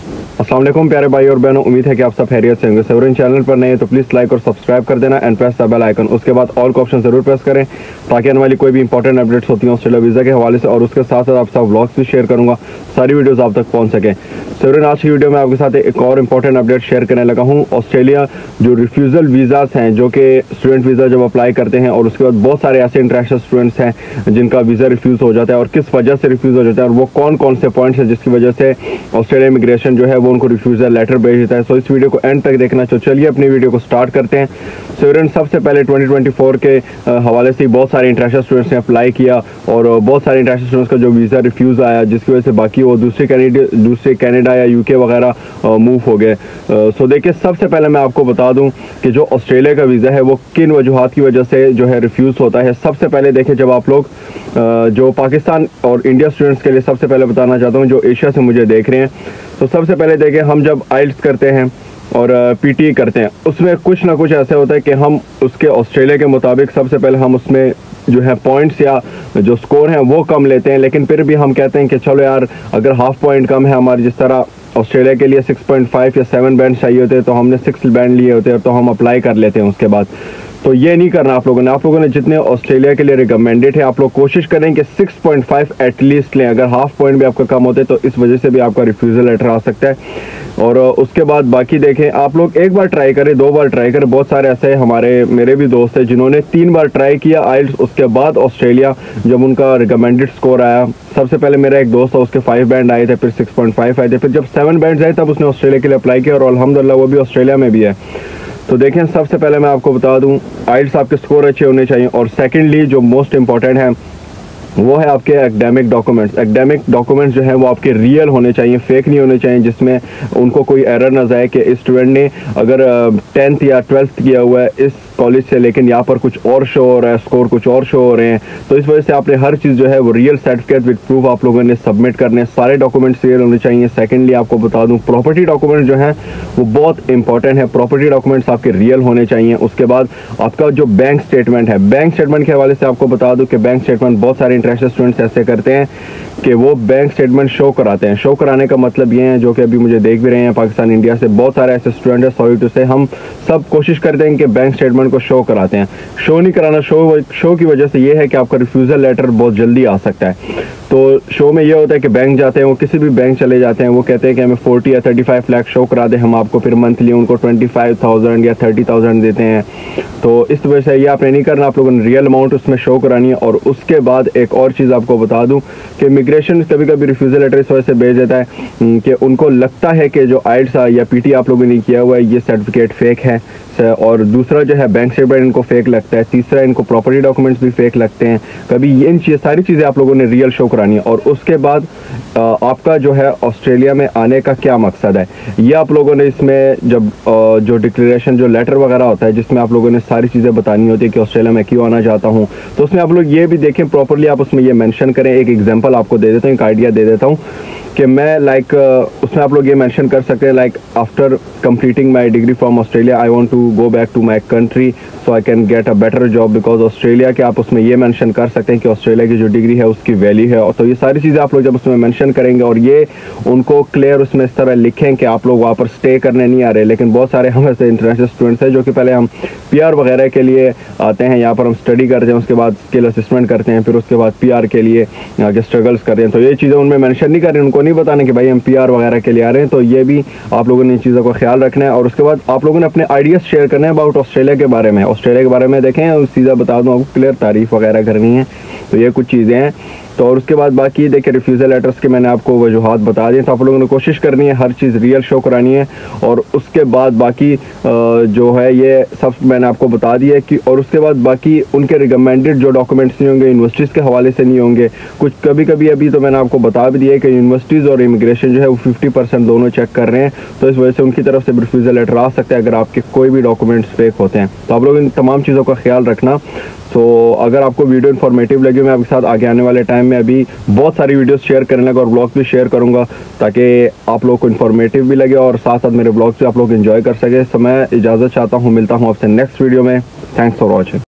अस्सलाम वालेकुम प्यारे भाई और बहनों, उम्मीद है कि आप सब खैरियत से होंगे। सेवरन चैनल पर नए तो प्लीज़ लाइक और सब्सक्राइब कर देना and press the bell icon. उसके बाद ऑल का ऑप्शन जरूर प्रेस करें ताकि आने वाली कोई भी इंपॉर्टेंट अपडेट्स होती हैं ऑस्ट्रेलिया वीज़ा के हवाले से, और उसके साथ साथ आप सब व्लॉग्स भी शेयर करूँगा, सारी वीडियोज़ आप तक पहुँच सकें। सेवरन आज की वीडियो में आपके साथ एक और इंपॉर्टेंट अपडेट शेयर करने लगा हूँ। ऑस्ट्रेलिया जो रिफ्यूज़ल वीज़ास हैं, जो कि स्टूडेंट वीज़ा जब अप्लाई करते हैं और उसके बाद बहुत सारे ऐसे इंटरनेशनल स्टूडेंट्स हैं जिनका वीज़ा रिफ्यूज़ हो जाता है, और किस वजह से रिफ्यूज़ हो जाता है और वो कौन कौन से पॉइंट्स हैं जिसकी वजह से ऑस्ट्रेलिया इमिग्रेशन जो है वो उनको रिफ्यूज़ल लेटर भेज देता है। सो इस वीडियो को एंड तक देखना। तो चलिए अपनी वीडियो को स्टार्ट करते हैं। सेवरन सबसे पहले 2024 के हवाले से बहुत सारे इंटरनेशनल स्टूडेंट्स ने अप्लाई किया और बहुत सारे इंटरनेशनल स्टूडेंट्स का जो वीज़ा रिफ्यूज़ आया, जिसकी वजह से बाकी वो दूसरे कनाडा या यूके वगैरह मूव हो गए। सो देखिए, सबसे पहले मैं आपको बता दूं कि जो ऑस्ट्रेलिया का वीज़ा है वो किन वजूहात की वजह से जो है रिफ्यूज़ होता है। सबसे पहले देखिए, जब आप लोग जो पाकिस्तान और इंडिया स्टूडेंट्स के लिए सबसे पहले बताना चाहता हूँ जो एशिया से मुझे देख रहे हैं, तो सबसे पहले देखिए, हम जब आइल्स करते हैं और पीटी करते हैं उसमें कुछ ना कुछ ऐसे होता है कि हम उसके ऑस्ट्रेलिया के मुताबिक सबसे पहले हम उसमें जो है पॉइंट्स या जो स्कोर हैं वो कम लेते हैं, लेकिन फिर भी हम कहते हैं कि चलो यार, अगर हाफ पॉइंट कम है हमारे, जिस तरह ऑस्ट्रेलिया के लिए 6.5 या 7 बैंड चाहिए होते हैं तो हमने 6 बैंड लिए होते हैं, तो हम अप्लाई कर लेते हैं उसके बाद। तो ये नहीं करना आप लोगों ने जितने ऑस्ट्रेलिया के लिए रिकमेंडेड है, आप लोग कोशिश करें कि 6.5 एटलीस्ट लें। अगर हाफ पॉइंट भी आपका कम होते तो इस वजह से भी आपका रिफ्यूज़ल लेटर आ सकता है। और उसके बाद बाकी देखें, आप लोग एक बार ट्राई करें, 2 बार ट्राई करें। बहुत सारे ऐसे मेरे भी दोस्त हैं जिन्होंने 3 बार ट्राई किया आइल्स, उसके बाद ऑस्ट्रेलिया जब उनका रिकमेंडेड स्कोर आया, सबसे पहले मेरा एक दोस्त था, उसके 5 बैंड आए थे, फिर 6.5 आए थे, फिर जब 7 बैंड आए तब उसने ऑस्ट्रेलिया के लिए अप्लाई किया और अल्हम्दुलिल्लाह वो भी ऑस्ट्रेलिया में भी है। तो देखें, सबसे पहले मैं आपको बता दूं, आइल्स आपके स्कोर अच्छे होने चाहिए, और सेकेंडली जो मोस्ट इंपॉर्टेंट है वो है आपके एकेडमिक डॉक्यूमेंट्स। एकेडमिक डॉक्यूमेंट्स जो है वो आपके रियल होने चाहिए, फेक नहीं होने चाहिए, जिसमें उनको कोई एरर ना जाए कि इस स्टूडेंट ने अगर 10th या 12th किया हुआ है इस कॉलेज से, लेकिन यहाँ पर कुछ और शो हो रहा है, स्कोर कुछ और शो हो रहे हैं। तो इस वजह से आपने हर चीज़ जो है वो रियल सर्टिफिकेट विद प्रूफ आप लोगों ने सबमिट करने, सारे डॉक्यूमेंट्स रियल होने चाहिए। सेकेंडली आपको बता दूँ, प्रॉपर्टी डॉक्यूमेंट्स जो हैं वो बहुत इंपॉर्टेंट है, प्रॉपर्टी डॉक्यूमेंट्स आपके रियल होने चाहिए। उसके बाद आपका जो बैंक स्टेटमेंट है, बैंक स्टेटमेंट के हवाले से आपको बता दूँ कि बैंक स्टेटमेंट बहुत सारे इंटरनेशनल स्टूडेंट्स ऐसे करते हैं कि वो बैंक स्टेटमेंट शो कराते हैं। शो कराने का मतलब ये है, जो कि अभी मुझे देख भी रहे हैं पाकिस्तान इंडिया से बहुत सारे ऐसे स्टूडेंट हैं, सॉरी टू से, हम सब कोशिश करते हैं कि बैंक स्टेटमेंट को शो कराते हैं। शो नहीं कराना, शो की वजह से ये है कि आपका रिफ्यूज़ल लेटर बहुत जल्दी आ सकता है। तो शो में ये होता है कि बैंक जाते हैं, वो किसी भी बैंक चले जाते हैं, वो कहते हैं कि हमें 40 या 35 लाख शो करा दें, हम आपको फिर मंथली उनको 25,000 या 30,000 देते हैं। तो इस वजह से ये आपने नहीं करना, आप लोगों ने रियल अमाउंट उसमें शो करानी है। और उसके बाद एक और चीज़ आपको बता दूं कि इमिग्रेशन कभी कभी रिफ्यूज़ल लेटर इस वजह से भेज देता है कि उनको लगता है कि जो आइल्स या पीटी आप लोगों ने किया हुआ है ये सर्टिफिकेट फेक है, और दूसरा जो है बैंक स्टेटमेंट इनको फेक लगता है, तीसरा इनको प्रॉपर्टी डॉक्यूमेंट्स भी फेक लगते हैं। कभी इन सारी चीज़ें आप लोगों ने रियल शो करानी है। और उसके बाद आपका जो है ऑस्ट्रेलिया में आने का क्या मकसद है, ये आप लोगों ने इसमें जब जो डिक्लेरेशन जो लेटर वगैरह होता है जिसमें आप लोगों ने सारी चीज़ें बतानी होती है कि ऑस्ट्रेलिया में क्यों आना चाहता हूँ, तो उसमें आप लोग ये भी देखें प्रॉपरली, आप उसमें ये मेंशन करें। एक एग्जांपल आपको दे देता हूँ, एक आइडिया दे देता हूँ कि मैं उसमें आप लोग ये मेंशन कर सकते हैं after completing my degree from Australia I want to go back to my country so I can get a better job because Australia के, आप उसमें ये मेंशन कर सकते हैं कि ऑस्ट्रेलिया की जो डिग्री है उसकी वैल्यू है। और तो ये सारी चीज़ें आप लोग जब उसमें मेंशन करेंगे और ये उनको क्लियर उसमें इस तरह लिखें कि आप लोग वहाँ पर स्टे करने नहीं आ रहे, लेकिन बहुत सारे हम ऐसे इंटरनेशनल स्टूडेंट्स हैं जो कि पहले हम PR वगैरह के लिए आते हैं, यहाँ पर हम स्टडी करते हैं, उसके बाद स्किल असिस्मेंट करते हैं, फिर उसके बाद PR के लिए आगे स्ट्रगल्स करते हैं। तो ये चीज़ें उनमें मेंशन नहीं करें, उनको नहीं बताने कि भाई हम PR वगैरह के लिए आ रहे हैं। तो ये भी आप लोगों ने इन चीज़ों का ख्याल रखना है। और उसके बाद आप लोगों ने अपने आइडियाज़ शेयर करने हैं अबाउट ऑस्ट्रेलिया के बारे में। ऑस्ट्रेलिया के बारे में देखें, उस चीज़ें बता दूँ आपको, क्लियर तारीफ़ वगैरह करनी है, तो ये कुछ चीज़ें हैं। तो और उसके बाद बाकी देखिए, रिफ्यूज़ल लेटर्स के मैंने आपको वजूहात बता दिए, तो आप लोगों ने कोशिश करनी है हर चीज़ रियल शो करानी है। और उसके बाद बाकी जो है ये सब मैंने आपको बता दिया कि, और उसके बाद बाकी उनके रिकमेंडेड जो डॉक्यूमेंट्स नहीं होंगे, यूनिवर्सिटीज़ के हवाले से नहीं होंगे कुछ, कभी कभी अभी तो मैंने आपको बता भी दिया कि यूनिवर्सिटीज़ और इमिग्रेशन जो है वो 50% दोनों चेक कर रहे हैं, तो इस वजह से उनकी तरफ से रिफ्यूज़ल लेटर आ सकता है अगर आपके कोई भी डॉक्यूमेंट्स फेक होते हैं। तो आप लोग इन तमाम चीज़ों का ख्याल रखना। तो अगर आपको वीडियो इन्फॉर्मेटिव लगी, मैं आपके साथ आगे आने वाले टाइम में अभी बहुत सारी वीडियोस शेयर करने लगा और ब्लॉग भी शेयर करूंगा ताकि आप लोग को इन्फॉर्मेटिव भी लगे और साथ साथ मेरे ब्लॉग्स भी आप लोग एंजॉय कर सके। तो मैं इजाज़त चाहता हूँ, मिलता हूँ आपसे नेक्स्ट वीडियो में। Thanks for watching.